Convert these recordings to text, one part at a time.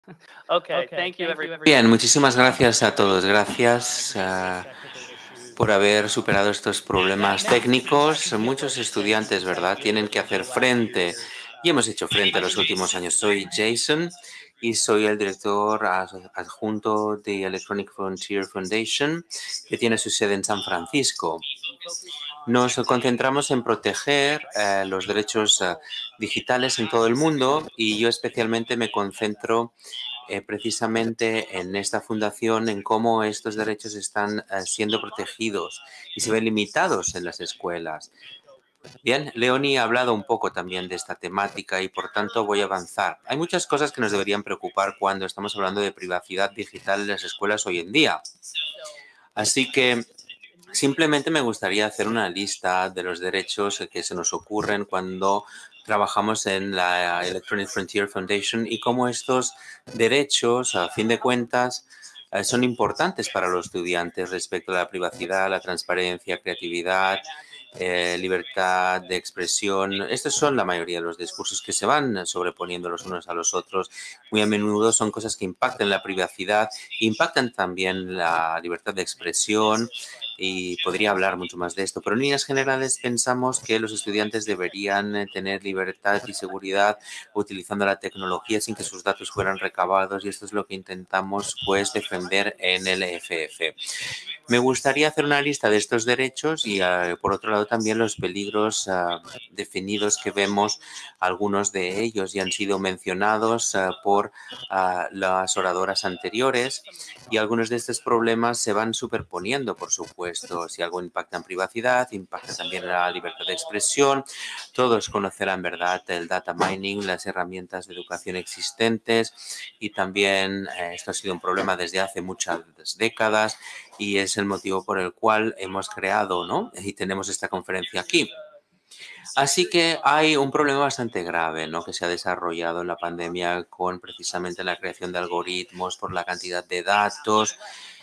Bien, muchísimas gracias a todos. Gracias por haber superado estos problemas técnicos. Muchos estudiantes, ¿verdad?, tienen que hacer frente y hemos hecho frente a los últimos años. Soy Jason y soy el director adjunto de Electronic Frontier Foundation, que tiene su sede en San Francisco. Nos concentramos en proteger los derechos digitales en todo el mundo y yo especialmente me concentro precisamente en esta fundación, en cómo estos derechos están siendo protegidos y se ven limitados en las escuelas. Bien, Leonie ha hablado un poco también de esta temática y por tanto voy a avanzar. Hay muchas cosas que nos deberían preocupar cuando estamos hablando de privacidad digital en las escuelas hoy en día. Así que simplemente me gustaría hacer una lista de los derechos que se nos ocurren cuando trabajamos en la Electronic Frontier Foundation y cómo estos derechos, a fin de cuentas, son importantes para los estudiantes respecto a la privacidad, la transparencia, creatividad, libertad de expresión. Estos son la mayoría de los discursos que se van sobreponiendo los unos a los otros. Muy a menudo son cosas que impactan la privacidad, impactan también la libertad de expresión y podría hablar mucho más de esto. Pero en líneas generales pensamos que los estudiantes deberían tener libertad y seguridad utilizando la tecnología sin que sus datos fueran recabados y esto es lo que intentamos pues defender en el EFF. Me gustaría hacer una lista de estos derechos y, por otro lado, también los peligros definidos que vemos. Algunos de ellos ya han sido mencionados por las oradoras anteriores y algunos de estos problemas se van superponiendo, por supuesto. Si algo impacta en privacidad, impacta también en la libertad de expresión. Todos conocerán, ¿verdad?, el data mining, las herramientas de educación existentes y también esto ha sido un problema desde hace muchas décadas y es el motivo por el cual hemos creado, ¿no?, y tenemos esta conferencia aquí. Así que hay un problema bastante grave, ¿no?, que se ha desarrollado en la pandemia con precisamente la creación de algoritmos por la cantidad de datos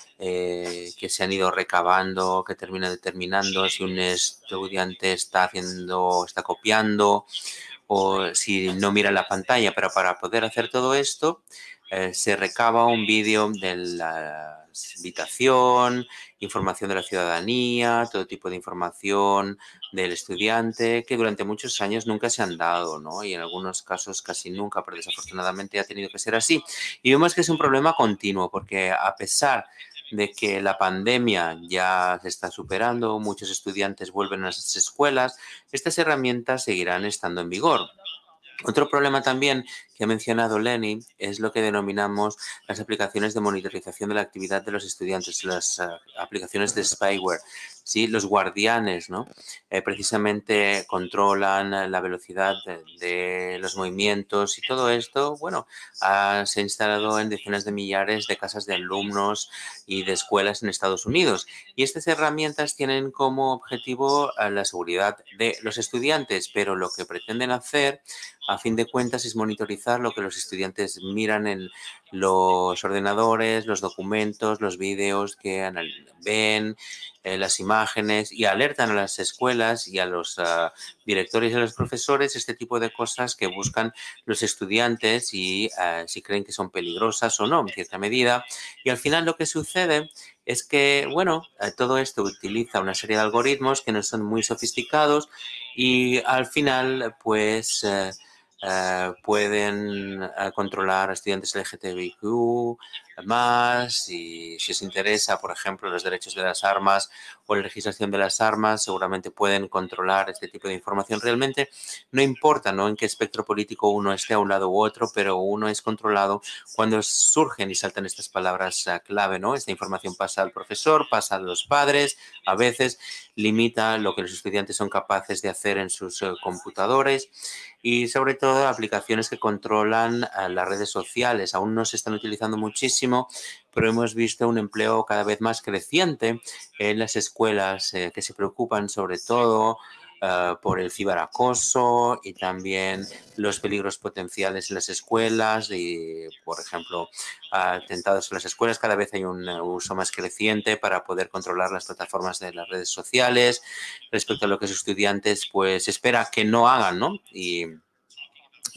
que se han ido recabando, que terminan determinando si un estudiante está copiando o si no mira la pantalla. Pero para poder hacer todo esto, se recaba un vídeo de la invitación, información de la ciudadanía, todo tipo de información del estudiante que durante muchos años nunca se han dado, ¿no? Y en algunos casos casi nunca, pero desafortunadamente ha tenido que ser así. Y vemos que es un problema continuo porque a pesar de que la pandemia ya se está superando, muchos estudiantes vuelven a las escuelas, estas herramientas seguirán estando en vigor. Otro problema también que ha mencionado Lenny es lo que denominamos las aplicaciones de monitorización de la actividad de los estudiantes, las aplicaciones de spyware. Sí, los guardianes, ¿no? Precisamente controlan la velocidad de los movimientos y todo esto, bueno, se ha instalado en decenas de millares de casas de alumnos y de escuelas en Estados Unidos. Y estas herramientas tienen como objetivo la seguridad de los estudiantes, pero lo que pretenden hacer a fin de cuentas es monitorizar lo que los estudiantes miran en los ordenadores, los documentos, los vídeos que ven, las imágenes y alertan a las escuelas y a los directores y a los profesores este tipo de cosas que buscan los estudiantes y si creen que son peligrosas o no en cierta medida. Y al final lo que sucede es que, bueno, todo esto utiliza una serie de algoritmos que no son muy sofisticados y al final, pues, pueden controlar a estudiantes LGTBIQ más y si os interesa, por ejemplo, los derechos de las armas o la legislación de las armas, seguramente pueden controlar este tipo de información. Realmente no importa, ¿no?, en qué espectro político uno esté a un lado u otro, pero uno es controlado cuando surgen y saltan estas palabras clave, ¿no? Esta información pasa al profesor, pasa a los padres, a veces limita lo que los estudiantes son capaces de hacer en sus computadores y sobre todo aplicaciones que controlan las redes sociales. Aún no se están utilizando muchísimo, pero hemos visto un empleo cada vez más creciente en las escuelas que se preocupan sobre todo por el ciberacoso y también los peligros potenciales en las escuelas y, por ejemplo, atentados en las escuelas. Cada vez hay un uso más creciente para poder controlar las plataformas de las redes sociales respecto a lo que los estudiantes pues espera que no hagan, ¿no? Y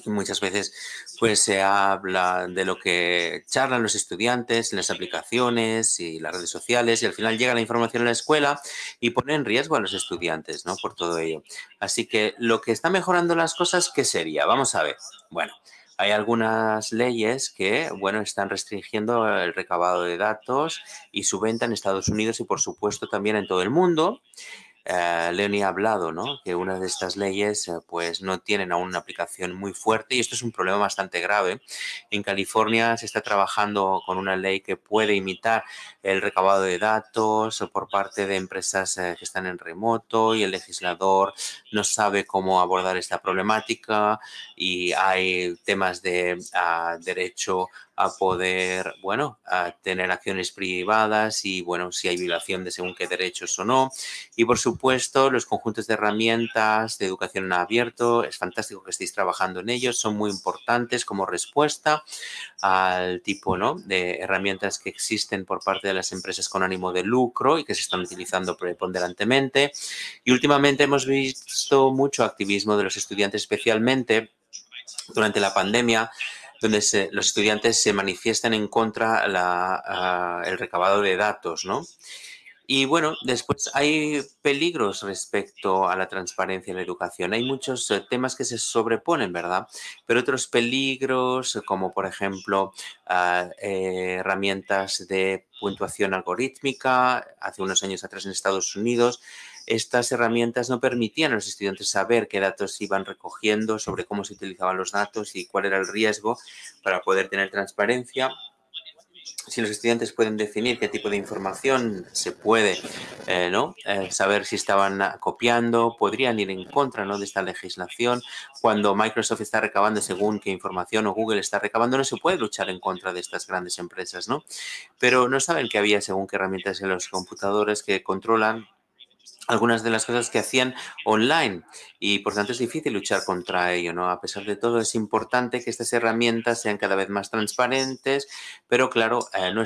Y muchas veces pues se habla de lo que charlan los estudiantes en las aplicaciones y las redes sociales y al final llega la información a la escuela y pone en riesgo a los estudiantes, ¿no? Por todo ello. Así que lo que está mejorando las cosas, ¿qué sería? Vamos a ver. Bueno, hay algunas leyes que, bueno, están restringiendo el recabado de datos y su venta en Estados Unidos y, por supuesto, también en todo el mundo. Leonie ha hablado, ¿no? Que una de estas leyes pues no tienen aún una aplicación muy fuerte y esto es un problema bastante grave. En California se está trabajando con una ley que puede imitar el recabado de datos por parte de empresas que están en remoto y el legislador no sabe cómo abordar esta problemática y hay temas de derecho a poder, bueno, a tener acciones privadas y, bueno, si hay violación de según qué derechos o no. Y por supuesto, los conjuntos de herramientas de educación en abierto, es fantástico que estéis trabajando en ellos, son muy importantes como respuesta al tipo, ¿no?, de herramientas que existen por parte de las empresas con ánimo de lucro y que se están utilizando preponderantemente. Y últimamente hemos visto mucho activismo de los estudiantes, especialmente durante la pandemia, donde los estudiantes se manifiestan en contra el recabado de datos, ¿no? Y bueno, después hay peligros respecto a la transparencia en la educación. Hay muchos temas que se sobreponen, ¿verdad? Pero otros peligros, como por ejemplo herramientas de puntuación algorítmica, hace unos años atrás en Estados Unidos, estas herramientas no permitían a los estudiantes saber qué datos iban recogiendo, sobre cómo se utilizaban los datos y cuál era el riesgo para poder tener transparencia. Si los estudiantes pueden definir qué tipo de información se puede, ¿no? Saber si estaban copiando, podrían ir en contra, ¿no?, de esta legislación. Cuando Microsoft está recabando según qué información o Google está recabando, no se puede luchar en contra de estas grandes empresas, ¿no? Pero no saben que había según qué herramientas en los computadores que controlan algunas de las cosas que hacían online y por tanto es difícil luchar contra ello, ¿no? A pesar de todo es importante que estas herramientas sean cada vez más transparentes, pero claro,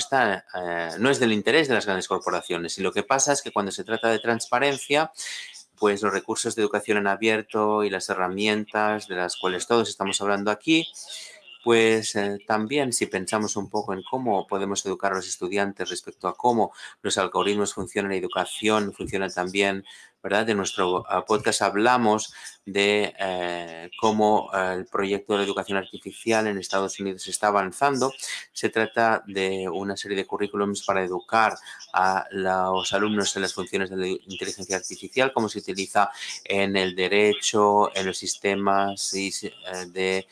no es del interés de las grandes corporaciones y lo que pasa es que cuando se trata de transparencia, pues los recursos de educación en abierto y las herramientas de las cuales todos estamos hablando aquí, pues también si pensamos un poco en cómo podemos educar a los estudiantes respecto a cómo los algoritmos funcionan en educación, funcionan también, ¿verdad? En nuestro podcast hablamos de cómo el proyecto de la educación artificial en Estados Unidos está avanzando. Se trata de una serie de currículums para educar a los alumnos en las funciones de la inteligencia artificial, cómo se utiliza en el derecho, en los sistemas de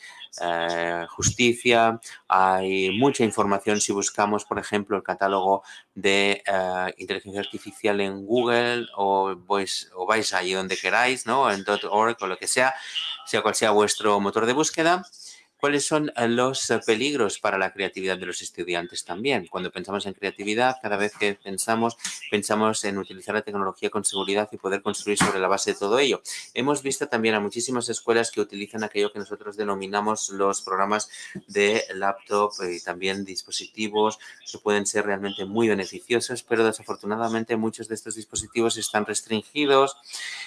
justicia. Hay mucha información si buscamos, por ejemplo, el catálogo de inteligencia artificial en Google o vais allí donde queráis, ¿no? En .org o lo que sea cual sea vuestro motor de búsqueda. ¿Cuáles son los peligros para la creatividad de los estudiantes también? Cuando pensamos en creatividad, cada vez que pensamos en utilizar la tecnología con seguridad y poder construir sobre la base de todo ello. Hemos visto también a muchísimas escuelas que utilizan aquello que nosotros denominamos los programas de laptop y también dispositivos que pueden ser realmente muy beneficiosos, pero desafortunadamente muchos de estos dispositivos están restringidos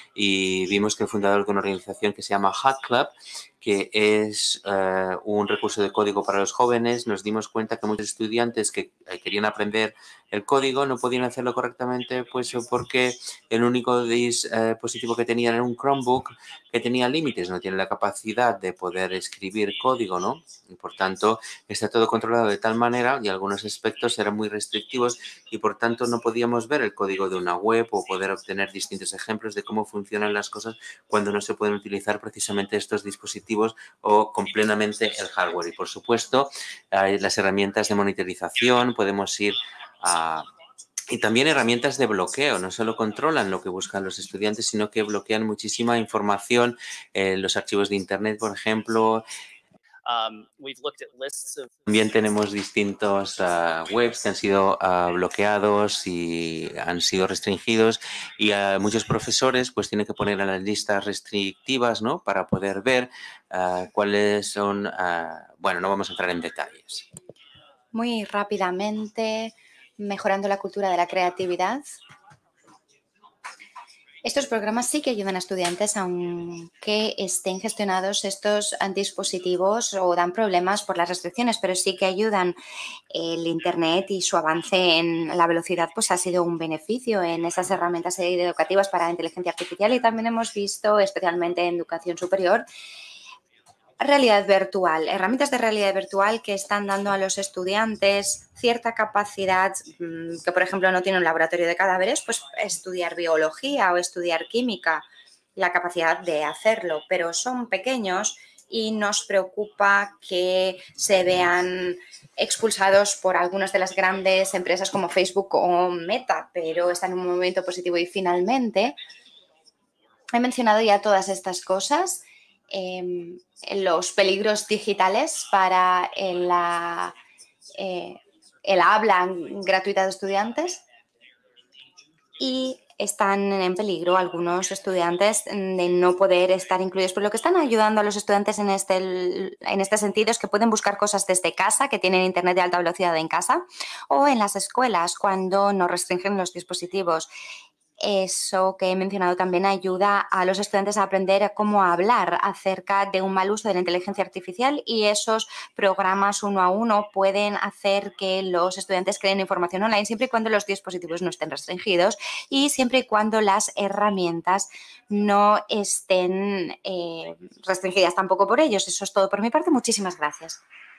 y vimos que el fundador de una organización que se llama Hack Club, que es un recurso de código para los jóvenes, nos dimos cuenta que muchos estudiantes que querían aprender el código no podían hacerlo correctamente pues porque el único dispositivo que tenían era un Chromebook que tenía límites, no tiene la capacidad de poder escribir código, ¿no? Y por tanto está todo controlado de tal manera y algunos aspectos eran muy restrictivos y por tanto no podíamos ver el código de una web o poder obtener distintos ejemplos de cómo funcionan las cosas cuando no se pueden utilizar precisamente estos dispositivos o completamente el hardware. Y por supuesto, hay las herramientas de monitorización, podemos ir a... Y también herramientas de bloqueo, no solo controlan lo que buscan los estudiantes, sino que bloquean muchísima información en los archivos de Internet, por ejemplo. También tenemos distintos webs que han sido bloqueados y han sido restringidos y muchos profesores pues tienen que poner a las listas restrictivas, ¿no?, para poder ver cuáles son, bueno, no vamos a entrar en detalles. Muy rápidamente, mejorando la cultura de la creatividad. Estos programas sí que ayudan a estudiantes aunque estén gestionados estos dispositivos o dan problemas por las restricciones, pero sí que ayudan. El Internet y su avance en la velocidad pues ha sido un beneficio en esas herramientas educativas para la inteligencia artificial y también hemos visto, especialmente en educación superior, realidad virtual, herramientas de realidad virtual que están dando a los estudiantes cierta capacidad que, por ejemplo, no tiene un laboratorio de cadáveres, pues estudiar biología o estudiar química, la capacidad de hacerlo, pero son pequeños y nos preocupa que se vean expulsados por algunas de las grandes empresas como Facebook o Meta, pero están en un momento positivo. Y finalmente, he mencionado ya todas estas cosas, los peligros digitales para el habla gratuita de estudiantes y están en peligro algunos estudiantes de no poder estar incluidos. Pero lo que están ayudando a los estudiantes en este sentido es que pueden buscar cosas desde casa, que tienen internet de alta velocidad en casa, o en las escuelas cuando no restringen los dispositivos. Eso que he mencionado también ayuda a los estudiantes a aprender cómo hablar acerca de un mal uso de la inteligencia artificial y esos programas uno a uno pueden hacer que los estudiantes creen información online siempre y cuando los dispositivos no estén restringidos y siempre y cuando las herramientas no estén restringidas tampoco por ellos. Eso es todo por mi parte. Muchísimas gracias.